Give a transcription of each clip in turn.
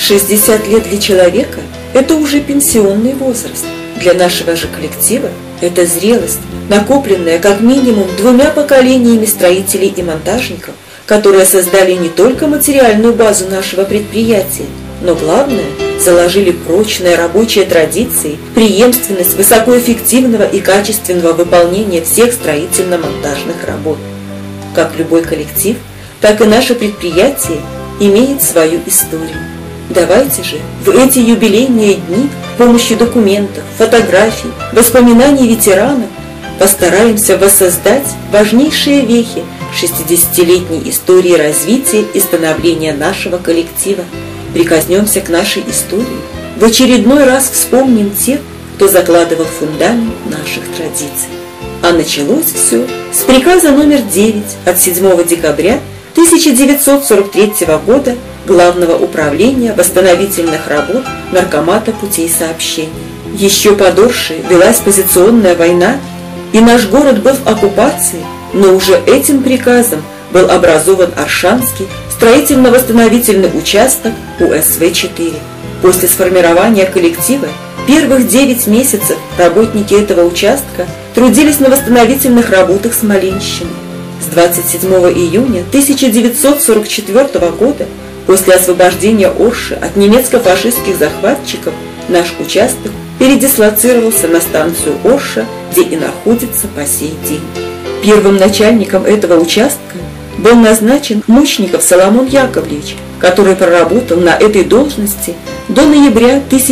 60 лет для человека – это уже пенсионный возраст. Для нашего же коллектива это зрелость, накопленная как минимум 2 поколениями строителей и монтажников, которые создали не только материальную базу нашего предприятия, но главное – заложили прочные рабочие традиции, преемственность высокоэффективного и качественного выполнения всех строительно-монтажных работ. Как любой коллектив, так и наше предприятие имеет свою историю. Давайте же в эти юбилейные дни с помощью документов, фотографий, воспоминаний ветеранов постараемся воссоздать важнейшие вехи 60-летней истории развития и становления нашего коллектива. Прикоснемся к нашей истории, в очередной раз вспомним тех, кто закладывал фундамент наших традиций. А началось все с приказа номер 9 от 7 декабря 1943 года Главного управления восстановительных работ Наркомата путей сообщения. Еще по Дорше велась позиционная война, и наш город был в оккупации, но уже этим приказом был образован Оршанский строительно-восстановительный участок УСВ-4. После сформирования коллектива первых 9 месяцев работники этого участка трудились на восстановительных работах Смоленщины. С 27 июня 1944 года, после освобождения Орши от немецко-фашистских захватчиков, наш участок передислоцировался на станцию Орша, где и находится по сей день. Первым начальником этого участка был назначен Мучников Соломон Яковлевич, который проработал на этой должности до ноября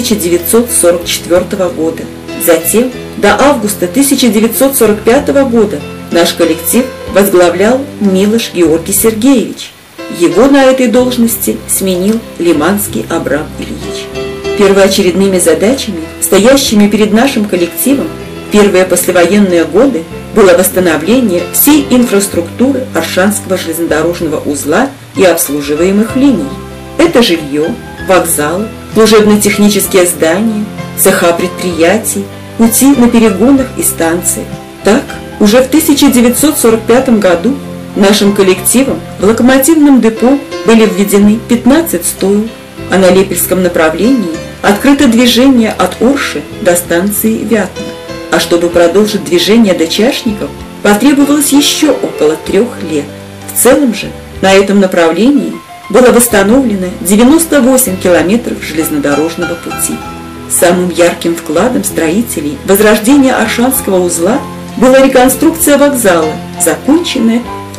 1944 года. Затем, до августа 1945 года, наш коллектив возглавлял Милош Георгий Сергеевич. Его на этой должности сменил Лиманский Абрам Ильич. Первоочередными задачами, стоящими перед нашим коллективом в первые послевоенные годы, было восстановление всей инфраструктуры Оршанского железнодорожного узла и обслуживаемых линий. Это жилье, вокзалы, служебно-технические здания, цеха предприятий, пути на перегонах и станциях. Так, уже в 1945 году нашим коллективом в локомотивном депо были введены 15 стоил, а на Лепельском направлении открыто движение от Орши до станции Вятна. А чтобы продолжить движение до Чашников, потребовалось еще около 3 лет. В целом же на этом направлении было восстановлено 98 километров железнодорожного пути. Самым ярким вкладом строителей возрождения Оршанского узла была реконструкция вокзала, законченная в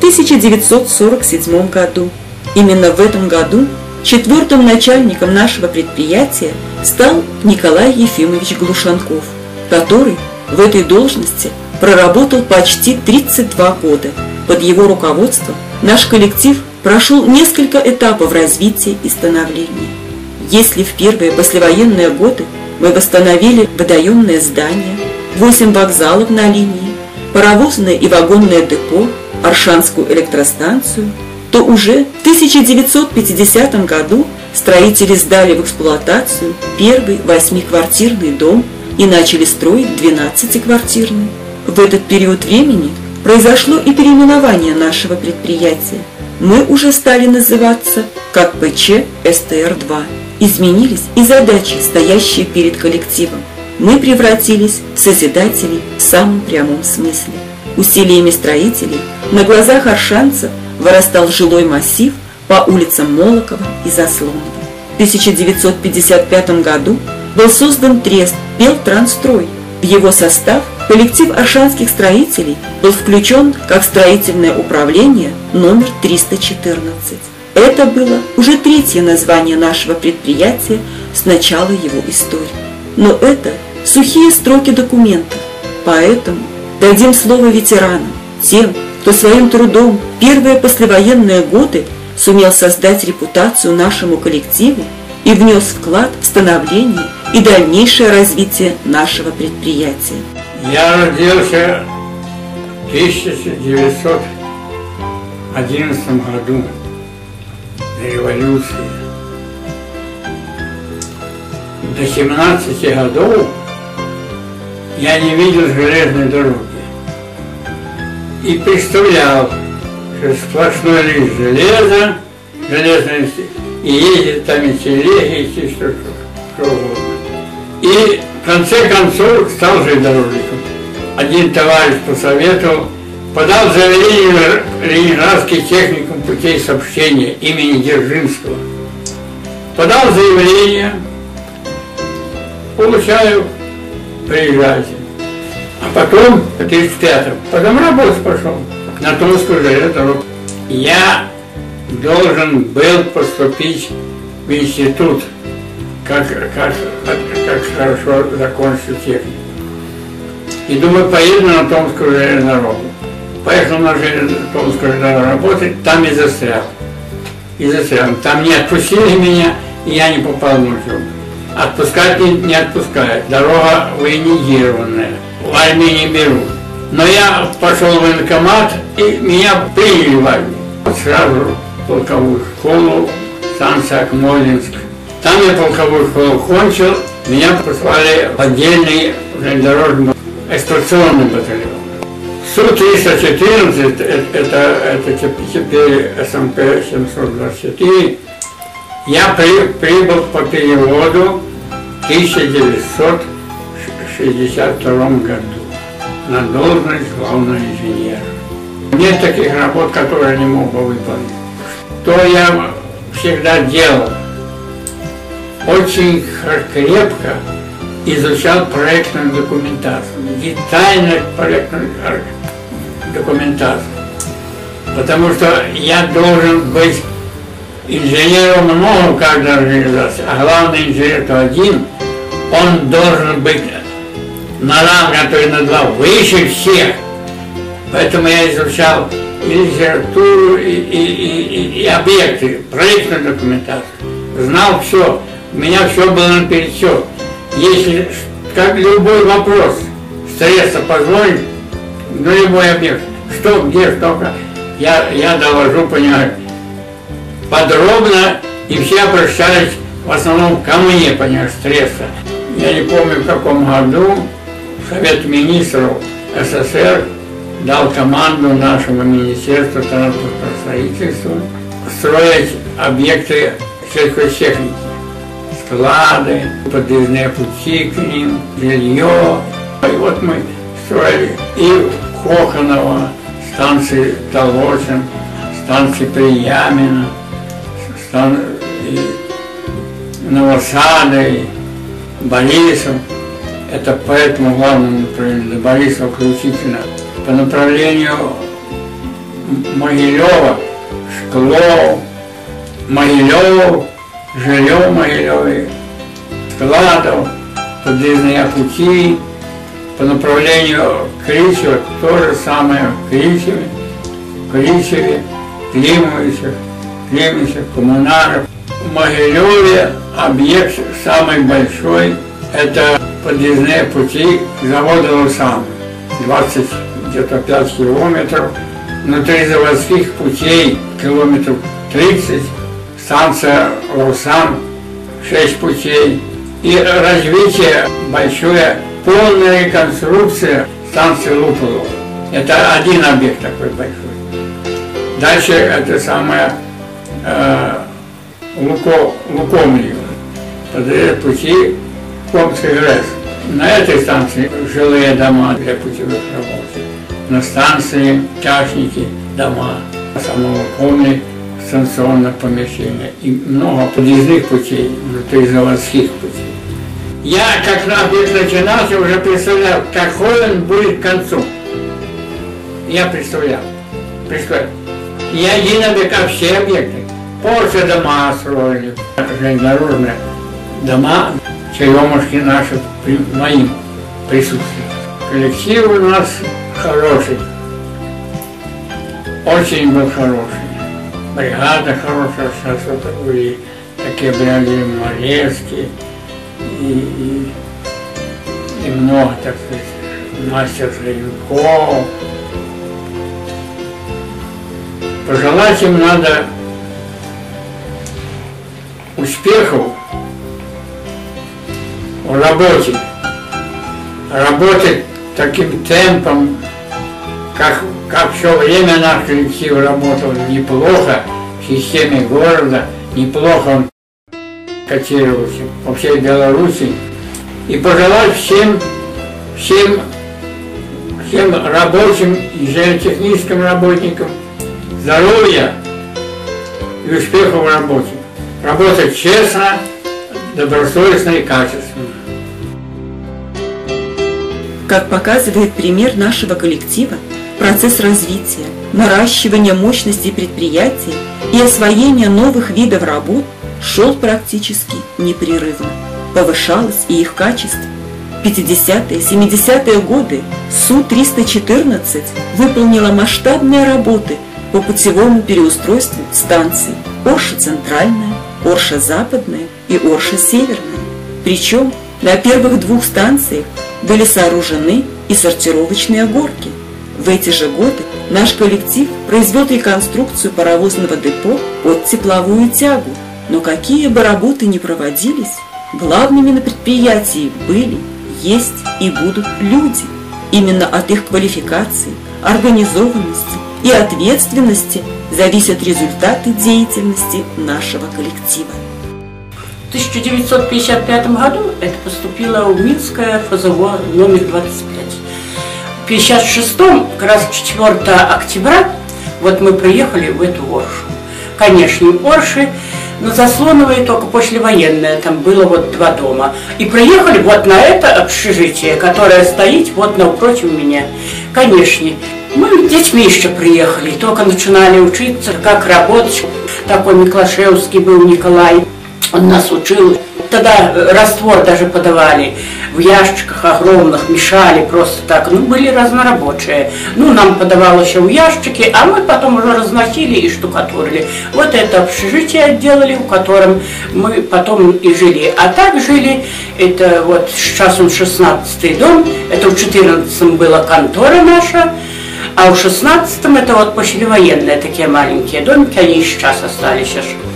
1947 году. Именно в этом году 4-м начальником нашего предприятия стал Николай Ефимович Глушанков, который в этой должности проработал почти 32 года. Под его руководством наш коллектив прошел несколько этапов развития и становления. Если в первые послевоенные годы мы восстановили водоемное здание, 8 вокзалов на линии, паровозное и вагонное депо, Оршанскую электростанцию, то уже в 1950 году строители сдали в эксплуатацию первый 8-квартирный дом и начали строить 12-квартирный. В этот период времени произошло и переименование нашего предприятия. Мы уже стали называться как ПЧ СТР-2. Изменились и задачи, стоящие перед коллективом. Мы превратились в созидателей в самом прямом смысле. Усилиями строителей на глазах оршанцев вырастал жилой массив по улицам Молокова и Заслонова. В 1955 году был создан трест «Белтранстрой». В его состав коллектив оршанских строителей был включен как строительное управление номер 314. Это было уже 3-е название нашего предприятия с начала его истории. Но это сухие строки документов, поэтому дадим слово ветеранам, тем, кто своим трудом в первые послевоенные годы сумел создать репутацию нашему коллективу и внес вклад в становление и дальнейшее развитие нашего предприятия. Я родился в 1911 году, революции. До 17 годов я не видел железной дороги и представлял, что сплошной лист железа, железной, и ездит там и телеги, и что угодно. И в конце концов стал железнодорожником. Один товарищ посоветовал, подал заявление в Ленинградский техникум путей сообщения имени Дзержинского. Подал заявление, получаю, приезжайте. А потом, в 1935-м, потом работать пошел на Томскую железную дорогу. Я должен был поступить в институт, как хорошо закончил технику. И думаю, поеду на Томскую железную дорогу. Поехал на Томскую железную дорогу работать, там и застрял. Там не отпустили меня, и я не попал в учебу. Отпускать не отпускают. Дорога военизированная. В армии не берут. Но я пошел в военкомат, и меня приняли в армию. Сразу полковую школу, станция Акмолинск. Там я полковую школу кончил, меня послали в отдельный железнодорожный эксплуатационный батальон. Су-314, это теперь СМП-724, я прибыл по переводу в 1962 году на должность главного инженера. Нет таких работ, которые я не мог бы выполнить. Что я всегда делал? Очень крепко изучал проектную документацию, детально проектную документацию. Потому что я должен быть инженером много в каждой организации, а главный инженер то один, он должен быть на ранг, а то и на два, выше всех. Поэтому я изучал и литературу, и объекты, проектную документацию. Знал все, у меня все было наперечет. Если, как любой вопрос, средства позволит, на любой объект, что, где, что, как, я довожу, понимаю, подробно, и все обращались в основном ко мне, понимаешь, средства. Я не помню, в каком году Совет министров СССР дал команду нашему Министерству транспортного строительства строить объекты сельхозтехники, склады, подъездные пути к ним, жилье. И вот мы строили и Коханово, станции Толочин, станции Приямино, Новосады, Борисов. Это поэтому главное направление, до Борисова включительно. По направлению Могилева, Шклов, Могилев, жилье в Могилеве, складов, подъездные пути. По направлению Кричева то же самое в Кричеве, Климовичах, Коммунаров. В Могилеве объект самый большой – это подъездные пути к заводу «Лусан». 20 где-то 5 километров. Внутри заводских путей километров 30. Станция «Лусан» 6 путей. И развитие большое, полная реконструкция станции Луполова. Это один объект такой большой. Дальше это самое Лукомлье. Подъезд пути Комской ГРЭС. На этой станции жилые дома для путевых работ. На станции чашники, дома. Самого Лукомлья станционное помещение. И много подъездных путей, внутри заводских путей. Я, как на объект начинался, уже представлял, какой он будет к концу. Я представлял. Не один объект, а все объекты. Позже дома строили, железнодорожные дома, черемушки наши при моим присутствием. Коллектив у нас хороший, очень был хороший. Бригада хорошая, сейчас вот были такие бригады Малевские и много, так сказать, мастер Сленков. Пожелать им надо успехов в работе, работать таким темпом, как все время наш коллектив работал неплохо в системе города, неплохо он котировался по всей Беларуси. И пожелать всем рабочим и железотехническим работникам здоровья и успехов в работе. Работать честно, добросовестно и качественно. Как показывает пример нашего коллектива, процесс развития, наращивания мощностей предприятия и освоения новых видов работ шел практически непрерывно. Повышалось и их качество. В 50-е, 70-е годы Су-314 выполнила масштабные работы по путевому переустройству станций Орша-Центральная, Орша-Западная и Орша-Северная. Причем на первых двух станциях были сооружены и сортировочные горки. В эти же годы наш коллектив произвел реконструкцию паровозного депо под тепловую тягу. Но какие бы работы ни проводились, главными на предприятии были, есть и будут люди. Именно от их квалификации, организованности и ответственности зависят результаты деятельности нашего коллектива. В 1955 году это поступило в Минское ФЗО номер 25. В 1956, как раз 4 октября, вот мы приехали в эту Оршу. Конечно, Орши, но Заслоновые только послевоенное, там было вот 2 дома. И приехали вот на это общежитие, которое стоит вот напротив меня. Конечно, мы с детьми еще приехали, только начинали учиться, как работать. Такой Миклашевский был Николай, он нас учил. Тогда раствор даже подавали в ящиках огромных, мешали просто так. Ну, были разнорабочие. Ну, нам подавало еще в ящики, а мы потом уже разносили и штукатурили. Вот это общежитие отделали, в котором мы потом и жили. А так жили, это вот сейчас он 16-й дом, это в 14-м была контора наша, а в 16-м это вот послевоенные такие маленькие домики, они и сейчас остались.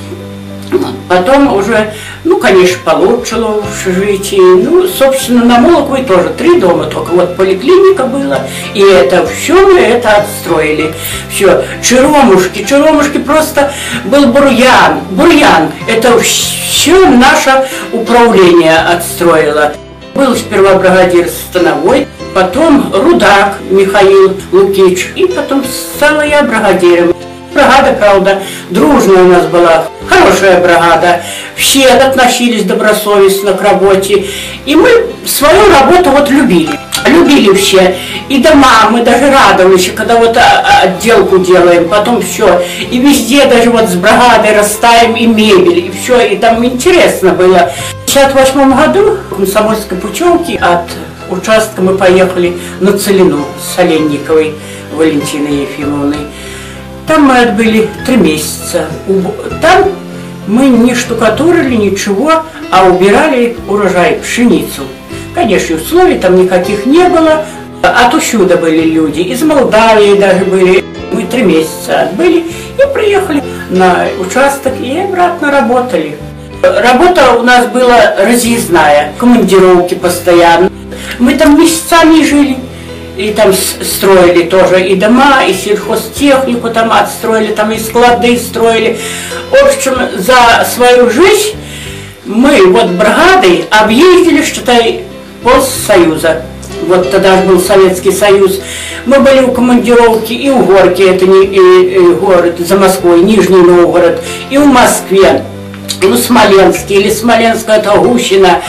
Потом уже, ну, конечно, получше в общежитии. Ну, собственно, на Молоковой тоже 3 дома, только вот поликлиника была, и это все мы это отстроили. Все, Черемушки просто был бурьян, это все наше управление отстроило. Был сперва бригадир Становой, потом Рудак Михаил Лукич, и потом стала я бригадиром. Бригада, правда, дружная у нас была, хорошая бригада, все относились добросовестно к работе, и мы свою работу вот любили все, и дома, мы даже радовались, когда вот отделку делаем, потом все, и везде даже вот с бригадой расставим и мебель, и все, и там интересно было. В 1958 году в Комсомольской путевке от участка мы поехали на Целину с Оленниковой Валентиной Ефимовной. Там мы отбыли 3 месяца. Там мы не штукатурили ничего, а убирали урожай, пшеницу. Конечно, условий там никаких не было. Отусюда были люди, из Молдавии даже были. Мы 3 месяца отбыли и приехали на участок и обратно работали. Работа у нас была разъездная, командировки постоянно. Мы там месяцами жили. И там строили тоже и дома, и сельхозтехнику там отстроили, там и склады строили. В общем, за свою жизнь мы вот бригадой объездили, считай, полсоюза. Вот тогда был Советский Союз. Мы были в командировке и в Горке, это не город за Москвой, Нижний Новгород, и в Москве, и в Смоленске, или Смоленская, это Гущина,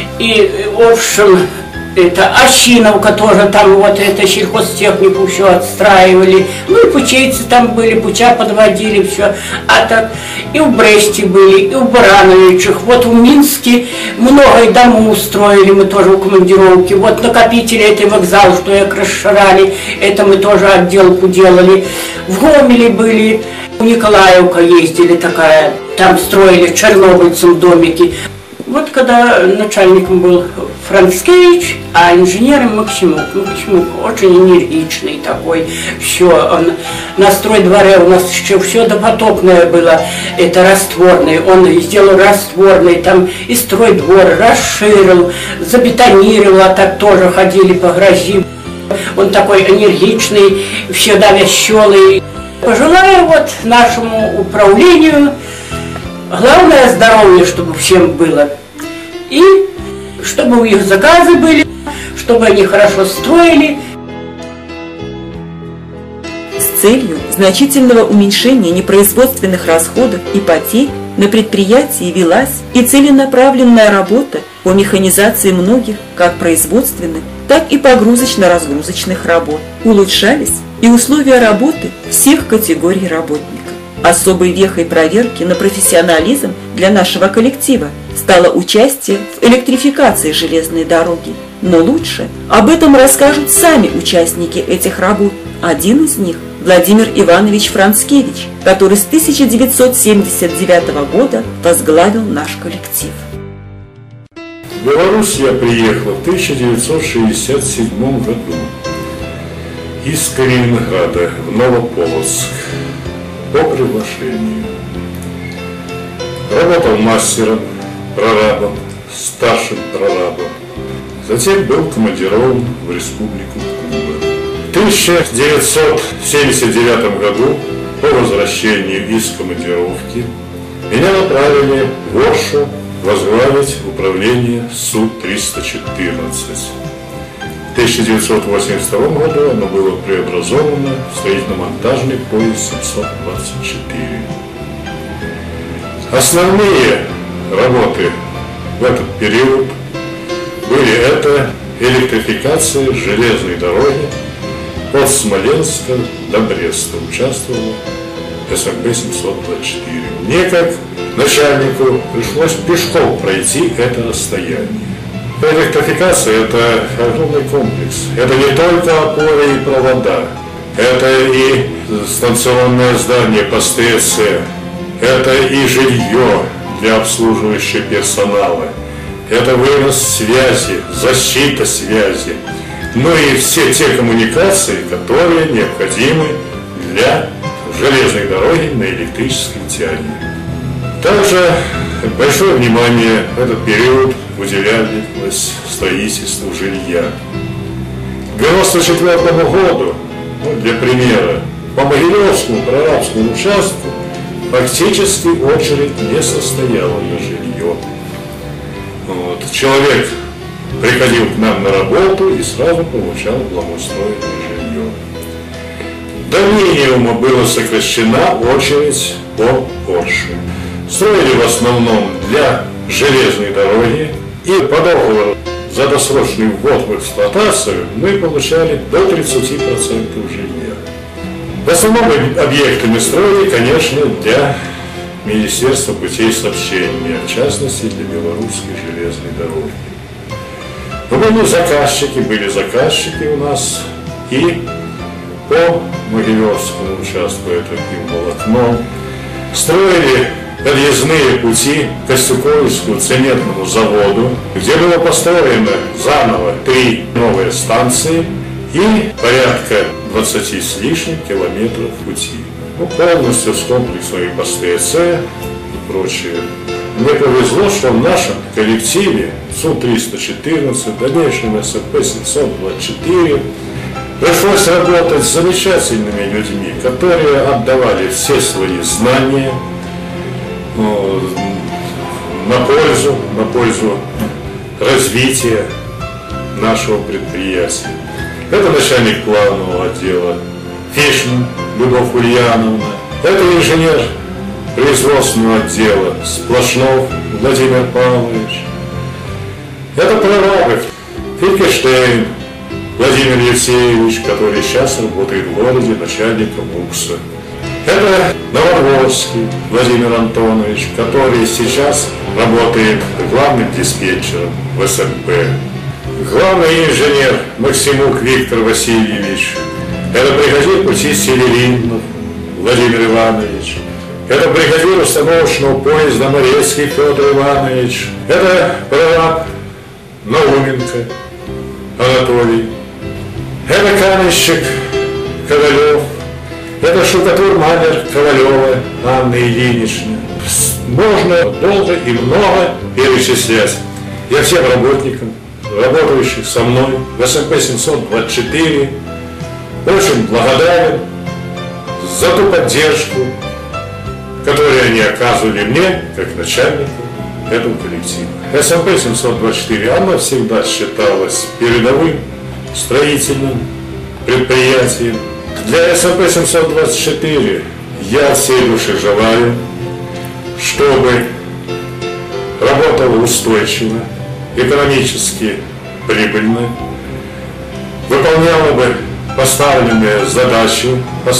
и в общем... Это Ощиновка тоже, там вот это сельхозтехнику все отстраивали. Ну и путейцы там были, путя подводили, все. А так и в Бресте были, и в Барановичах. Вот в Минске много и домов устроили, мы тоже в командировке. Вот накопители этой вокзал, что их расширали, это мы тоже отделку делали. В Гомеле были, в Николаевка ездили такая, там строили чернобыльцам домики. Вот когда начальником был Францкевич, а инженером Максимук. Максимук очень энергичный такой. Все, он на стройдворе у нас еще все допотопное было, это растворный. Он сделал растворный, там и стройдвор расширил, забетонировал, а так тоже ходили по грози. Он такой энергичный, всегда веселый. Пожелаю вот нашему управлению здоровье, чтобы всем было. И чтобы у них заказы были, чтобы они хорошо строили. С целью значительного уменьшения непроизводственных расходов и потерь на предприятии велась и целенаправленная работа по механизации многих как производственных, так и погрузочно-разгрузочных работ. Улучшались и условия работы всех категорий работников. Особой вехой проверки на профессионализм для нашего коллектива стало участие в электрификации железной дороги. Но лучше об этом расскажут сами участники этих работ. Один из них – Владимир Иванович Францкевич, который с 1979 года возглавил наш коллектив. В Беларусь я приехал в 1967 году из Калининграда в Новополоцк по приглашению. Работал мастером, прорабом, старшим прорабом. Затем был командирован в Республику Куба. В 1979 году по возвращению из командировки меня направили в Оршу возглавить управление СУ-314. В 1982 году оно было преобразовано в строительно-монтажный поезд 724. Основные работы в этот период были это электрификация железной дороги от Смоленска до Бреста. Участвовал СМП-724. Мне, как начальнику, пришлось пешком пройти это расстояние. Электрификация – это огромный комплекс. Это не только опоры и провода. Это и станционное здание по СТЭЦ. Это и жилье для обслуживающего персонала. Это вынос связи, защита связи. Ну и все те коммуникации, которые необходимы для железной дороги на электрической тяге. Также большое внимание в этот период уделялось строительству жилья. К 1994 году, для примера, по Могилевскому прорабскому участку фактически очередь не состояла на жилье. Человек приходил к нам на работу и сразу получал благоустроенное жилье. До минимума была сокращена очередь по Орше. Строили в основном для железной дороги, и по договору за досрочный ввод в эксплуатацию мы получали до 30% жилья. В основном объектами строили, конечно, для Министерства путей сообщения, в частности для Белорусской железной дороги. Но были заказчики у нас и по Могилевскому участку, это Пивволокно, строили подъездные пути к Костюковскому цементному заводу, где было построено заново 3 новые станции и порядка 20 с лишним километров пути. Полностью с комплексом и по СТЭЦ и прочее. Мне повезло, что в нашем коллективе СУ-314, в дальнейшем СМП-724, пришлось работать с замечательными людьми, которые отдавали все свои знания на пользу развития нашего предприятия. Это начальник планового отдела Фишман Любовь Ульяновна, это инженер производственного отдела Сплошнов Владимир Павлович, это прорабы Финкельштейн Владимир Евсеевич, который сейчас работает в городе начальником УКСа. Это Новодворский Владимир Антонович, который сейчас работает главным диспетчером в СМП. Главный инженер Максимук Виктор Васильевич. Это бригадир пути Селеринов Владимир Иванович. Это бригадир установочного поезда Морецкий Федор Иванович. Это прораб Науменко Анатолий. Это каменщик Ковалев. Это штукатур-малер Ковалева Анна Ильинична. Можно долго и много перечислять. Я всем работникам, работающим со мной в СМП-724, очень благодарен за ту поддержку, которые они оказывали мне, как начальнику этого коллектива. СМП-724, она всегда считалась передовым строительным предприятием. Для СМП-724 я от всей души желаю, чтобы работала устойчиво, экономически прибыльно, выполняла бы поставленные задачи,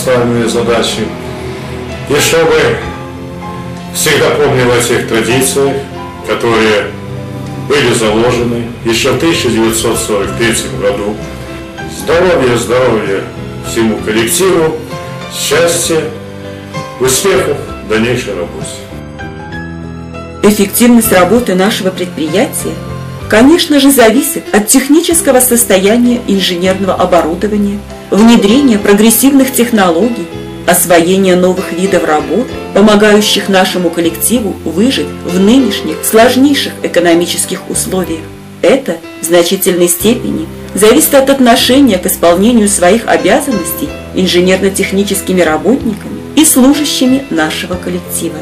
и чтобы всегда помнила о тех традициях, которые были заложены еще в 1943 году. Здоровья всему коллективу, счастья, успехов в дальнейшей работе. Эффективность работы нашего предприятия, конечно же, зависит от технического состояния инженерного оборудования, внедрения прогрессивных технологий, освоения новых видов работ, помогающих нашему коллективу выжить в нынешних сложнейших экономических условиях. Это в значительной степени зависит от отношения к исполнению своих обязанностей инженерно-техническими работниками и служащими нашего коллектива.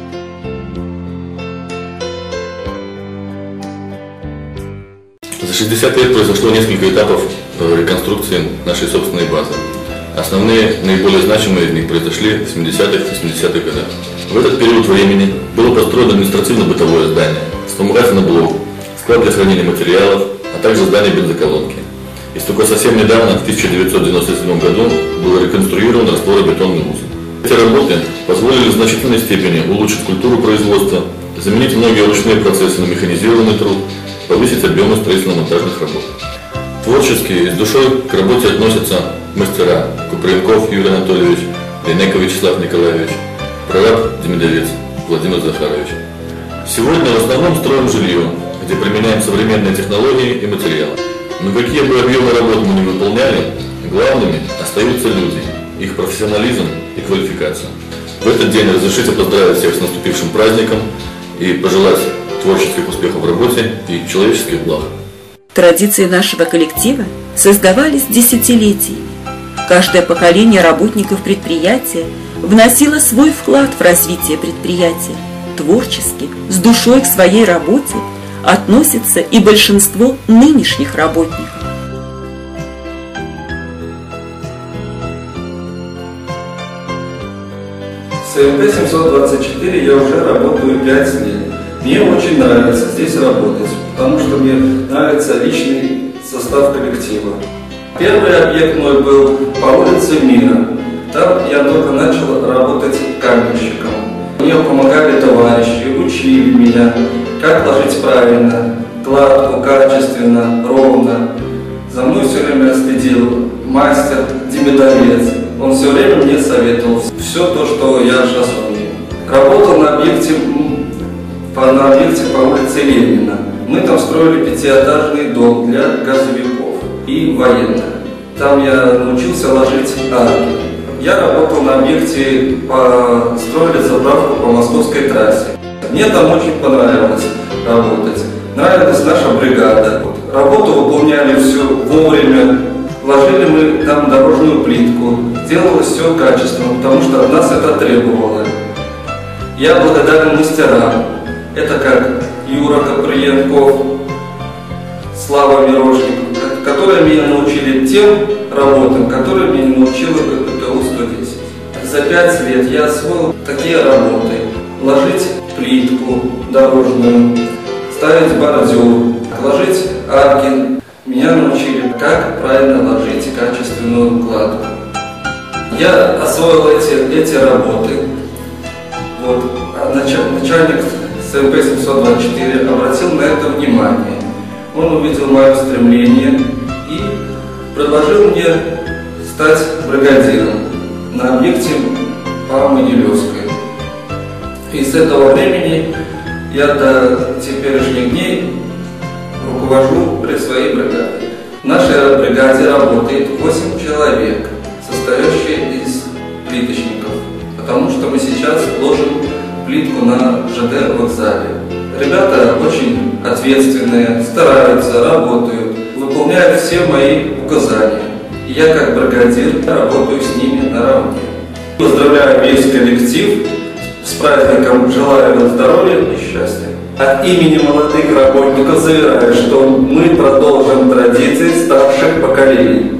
За 60 лет произошло несколько этапов реконструкции нашей собственной базы. Основные, наиболее значимые из них произошли в 70-х годах. В этот период времени было построено административно-бытовое здание, вспомогательный блок, склад для хранения материалов, а также здание бензоколонки. И только совсем недавно, в 1997 году, был реконструирован растворобетонный узел. Эти работы позволили в значительной степени улучшить культуру производства, заменить многие ручные процессы на механизированный труд, повысить объемы строительно-монтажных работ. Творчески и с душой к работе относятся мастера Купренков Юрий Анатольевич, Линейков Вячеслав Николаевич, прораб Демидовец Владимир Захарович. Сегодня в основном строим жилье, где применяем современные технологии и материалы. Но какие бы объемы работ мы не выполняли, главными остаются люди, их профессионализм и квалификация. В этот день разрешите поздравить всех с наступившим праздником и пожелать творческих успехов в работе и человеческих благ. Традиции нашего коллектива создавались десятилетиями. Каждое поколение работников предприятия вносило свой вклад в развитие предприятия. Творчески, с душой к своей работе относится и большинство нынешних работников. В СМП-724 я уже работаю 5 лет. Мне очень нравится здесь работать, потому что мне нравится личный состав коллектива. Первый объект мой был по улице Мира. Там я только начал работать каменщиком. Мне помогали товарищи, учили меня, как ложить правильно, гладко, качественно, ровно. За мной все время следил мастер Демидовец. Он все время мне советовал все то, что я сейчас умею. Работал на объекте по улице Ленина. Мы там строили 5-этажный дом для газовиков и военных. Там я научился ложить арки. Я работал на объекте, строили заправку по московской трассе. Мне там очень понравилось работать. Нравилась наша бригада. Работу выполняли все вовремя. Ложили мы там дорожную плитку. Делалось все качественно, потому что от нас это требовало. Я благодарен мастерам. Это как Юра Коприенков, Слава Мирошников, которые меня научили тем работам, которые меня научила КПТУ-110. За 5 лет я освоил такие работы. Ложить плитку дорожную, ставить бордюр, ложить арки. Меня научили, как правильно ложить качественную кладку. Я освоил эти работы. Вот. Начальник СМП-724 обратил на это внимание. Он увидел мое стремление и предложил мне стать бригадиром на объекте по Могилевской. И с этого времени я до теперешних дней руковожу при своей бригаде. В нашей бригаде работает 8 человек, состоящие из плиточников, потому что мы сейчас ложим плитку на ЖД вокзале. Ребята очень ответственные, стараются, работают, выполняют все мои указания. И я как бригадир работаю с ними наравне. Поздравляю весь коллектив с С праздником желаю вам здоровья и счастья. От имени молодых работников заверяю, что мы продолжим традиции старших поколений.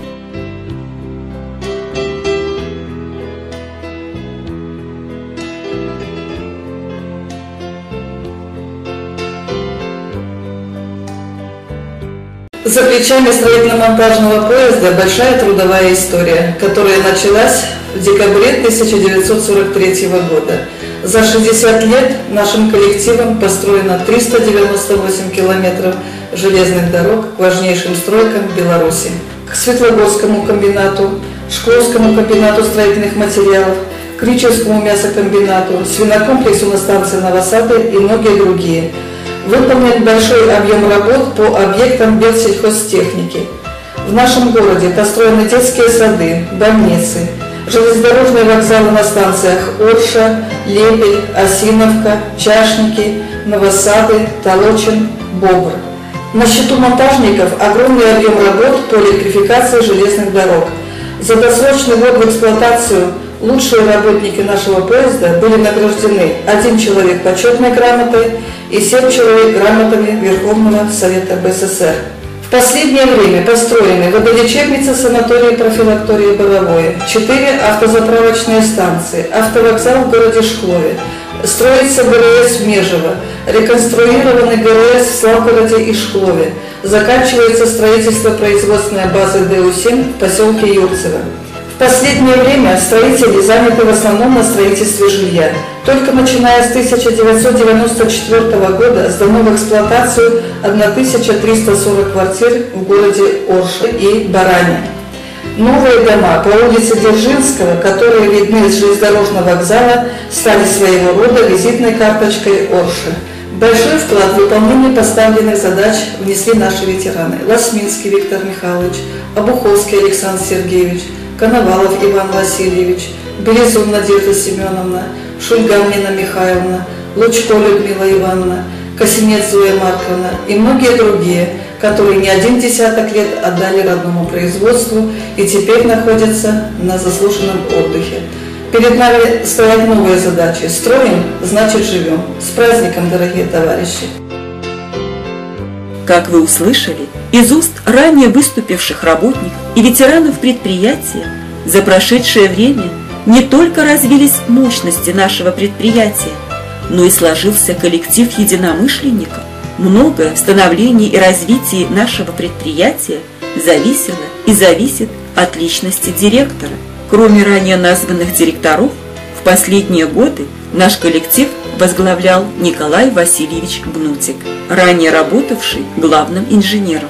За плечами строительно-монтажного поезда большая трудовая история, которая началась в декабре 1943 года. За 60 лет нашим коллективом построено 398 километров железных дорог к важнейшим стройкам Беларуси. К Светлогорскому комбинату, Шкловскому комбинату строительных материалов, Кричевскому мясокомбинату, свинокомплексу на станции Новосады и многие другие. Выполнен большой объем работ по объектам белсельхозтехники. В нашем городе построены детские сады, больницы, железнодорожные вокзалы на станциях Орша, Лебедь, Осиновка, Чашники, Новосады, Толочин, Бобр. На счету монтажников огромный объем работ по электрификации железных дорог. За досрочный ввод в эксплуатацию лучшие работники нашего поезда были награждены: 1 человек почетной грамотой и 7 человек грамотами Верховного Совета БССР. В последнее время построены водолечебница, санаторий, профилактория Боровое, 4 автозаправочные станции, автовокзал в городе Шклове, строится ГРС в Межево, реконструированы ГРС в Славгороде и Шклове, заканчивается строительство производственной базы ДУ-7 в поселке Юрцево. В последнее время строители заняты в основном на строительстве жилья. Только начиная с 1994 года сдано в эксплуатацию 1340 квартир в городе Орше и Баране. Новые дома по улице Дзержинского, которые видны с железнодорожного вокзала, стали своего рода визитной карточкой Орши. Большой вклад в выполнение поставленных задач внесли наши ветераны: Ласминский Виктор Михайлович, Обуховский Александр Сергеевич, Коновалов Иван Васильевич, Березун Надежда Семеновна, Шульган Нина Михайловна, Лучко Людмила Ивановна, Косинец Зоя Марковна и многие другие, которые не один десяток лет отдали родному производству и теперь находятся на заслуженном отдыхе. Перед нами стоят новые задачи. Строим, значит живем. С праздником, дорогие товарищи! Как вы услышали из уст ранее выступивших работников и ветеранов предприятия, за прошедшее время не только развились мощности нашего предприятия, но и сложился коллектив единомышленников. Многое в становлении и развитии нашего предприятия зависело и зависит от личности директора. Кроме ранее названных директоров, в последние годы наш коллектив возглавлял Николай Васильевич Гнутик, ранее работавший главным инженером.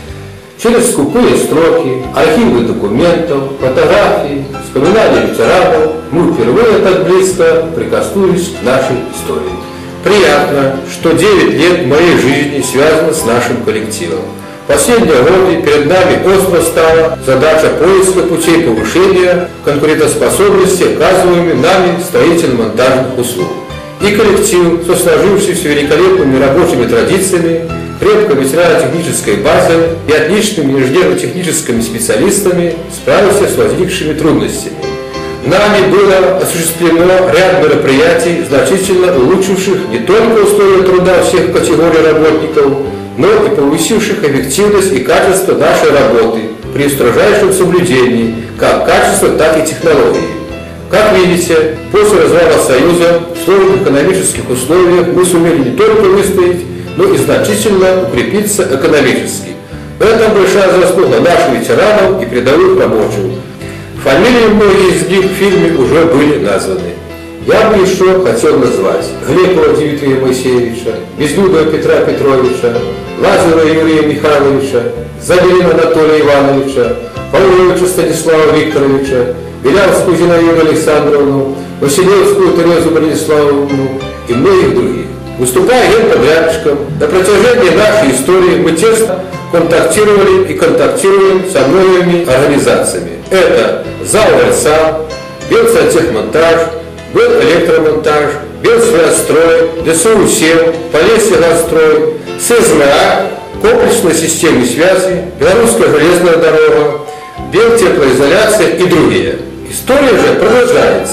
Через скупые строки, архивы документов, фотографии, вспоминания ветеранов мы впервые так близко прикоснулись к нашей истории. Приятно, что 9 лет моей жизни связано с нашим коллективом. В последние годы перед нами остро стала задача поиска путей повышения конкурентоспособности оказываемых нами строительно-монтажных услуг. И коллектив со сложившимися великолепными рабочими традициями, крепкой ветеринарно-технической базой и отличными инженерно-техническими специалистами справился с возникшими трудностями. Нами было осуществлено ряд мероприятий, значительно улучшивших не только условия труда всех категорий работников, но и повысивших эффективность и качество нашей работы при строжайшем соблюдении как качества, так и технологий. Как видите, после развала Союза в сложных экономических условиях мы сумели не только выстоять, но и значительно укрепиться экономически. В этом большая заслуга наших ветеранов и передовых рабочих. Фамилии многих из них в фильме уже были названы. Я бы еще хотел назвать Глебова Дмитрия Моисеевича, Безлюдова Петра Петровича, Лазарева Юрия Михайловича, Забелина Анатолия Ивановича, Павловича Станислава Викторовича, Белявскую Зинаиду Александровну, Василевскую Терезу Брониславовну и многих других. Выступая генподрядчиком, на протяжении нашей истории мы тесно контактировали и контактируем со многими организациями. Это ЗАО-РСА, Белсантехмонтаж, Белэлектромонтаж, Белсвязстрой, ДСУ-7, Полесьегазстрой, СЗМА, комплексной системы связи, Белорусская железная дорога, Белтеплоизоляция и другие. История же продолжается.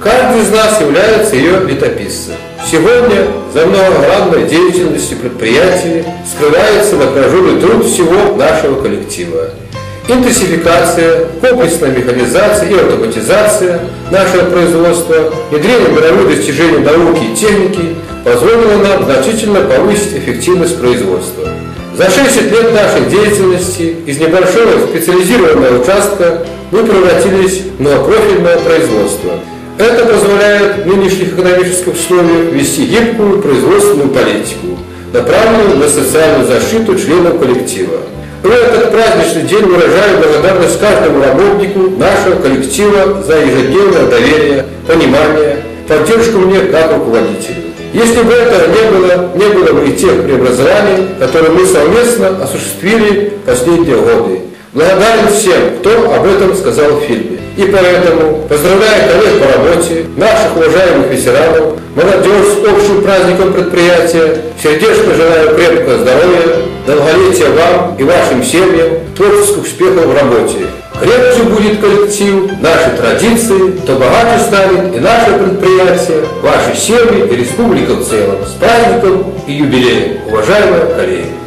Каждый из нас является ее летописцем. Сегодня за многогранной деятельностью предприятия скрывается напряженный труд всего нашего коллектива. Интенсификация, комплексная механизация и автоматизация нашего производства, внедрение мировых достижений науки и техники позволило нам значительно повысить эффективность производства. За 60 лет нашей деятельности из небольшого специализированного участка мы превратились в многопрофильное производство. Это позволяет в нынешних экономических условиях вести гибкую производственную политику, направленную на социальную защиту членов коллектива. В этот праздничный день выражаю благодарность каждому работнику нашего коллектива за ежедневное доверие, понимание, поддержку мне как руководителю. Если бы этого не было бы и тех преобразований, которые мы совместно осуществили в последние годы. Благодарен всем, кто об этом сказал в фильме. И поэтому поздравляю коллег по работе, наших уважаемых ветеранов, молодежь с общим праздником предприятия, сердечно желаю крепкого здоровья, долголетия вам и вашим семьям, творческих успехов в работе. Крепче будет коллектив, наши традиции, то богаче станет и наше предприятие, ваши семьи и республика в целом. С праздником и юбилеем, уважаемые коллеги!